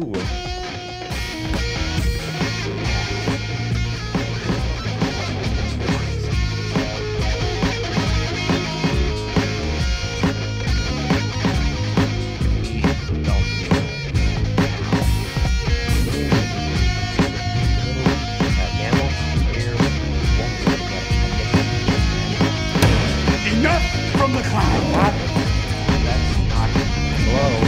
From the cloud. That's not low.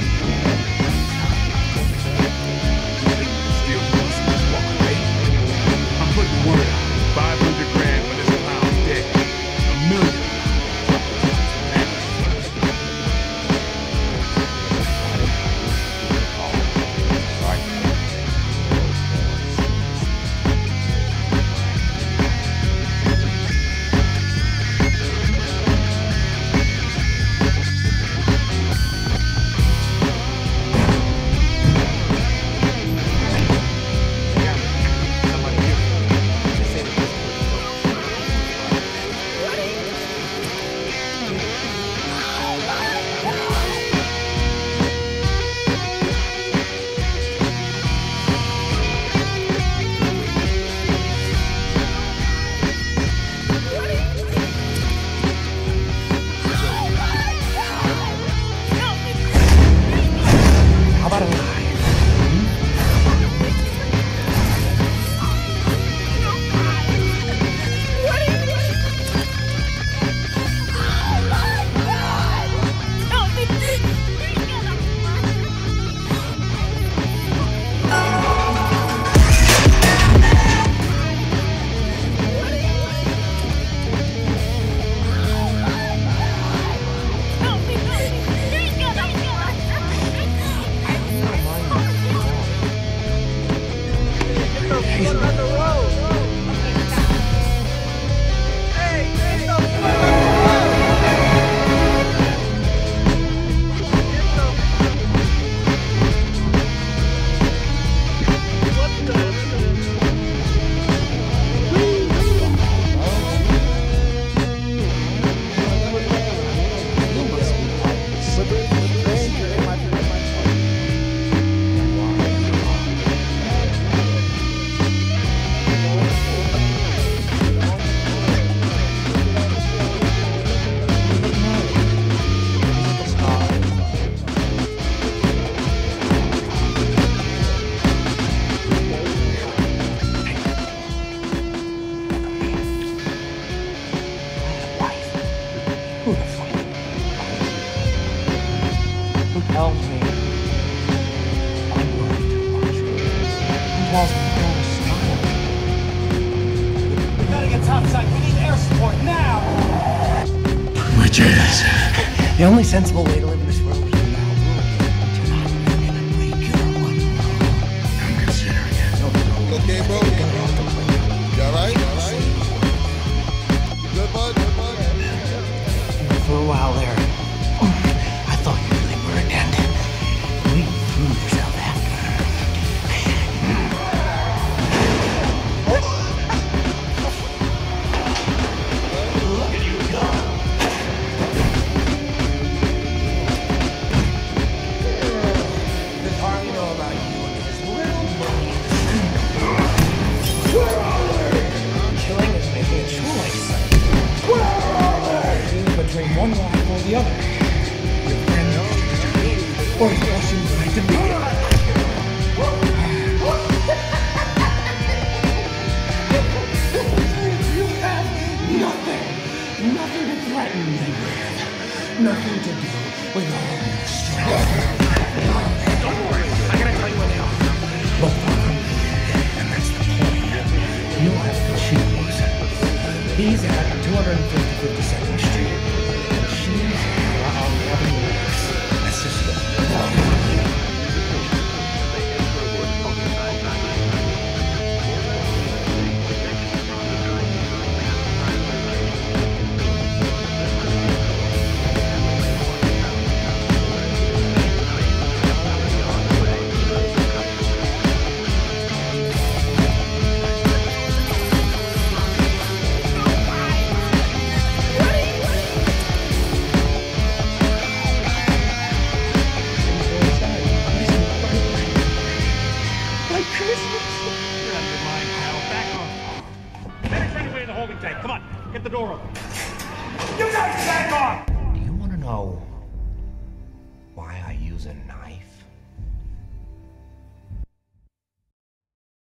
Still pussy is walking, baby. I'm putting the word out. 500 grand when this clown's dead. $1 million. tells me I'm going to watch you. Who tells me I'm going to smile? We gotta get topside. We need air support now! Which is? The only sensible way to live in this world is to now rule. To not in a regular one. I'm considering it. Okay, bro. You alright? You good, bud? For a while there, I thought you really were a dent. You threw yourself after her. Look at you go. Does Harley know about you and his little money? Where are they? Killing is making a choice. Where are they? Choosing between one life or the other. Your friend knows or he's rushing right to me. You have nothing to threaten me with. Nothing to do with all your strength. Don't worry, I gotta tell you where they are. Both of them. And that's the point. You have to choose. He's at 252nd Street. And she's on 11 West. That's just holding tank. Come on, get the door open. You guys back off! Do you want to know why I use a knife?